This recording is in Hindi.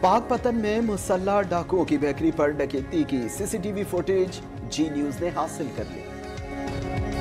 पाकपतन में मुसल्लह डाकुओं की बेकरी पर डकैती की सीसीटीवी फुटेज जी न्यूज ने हासिल कर ली।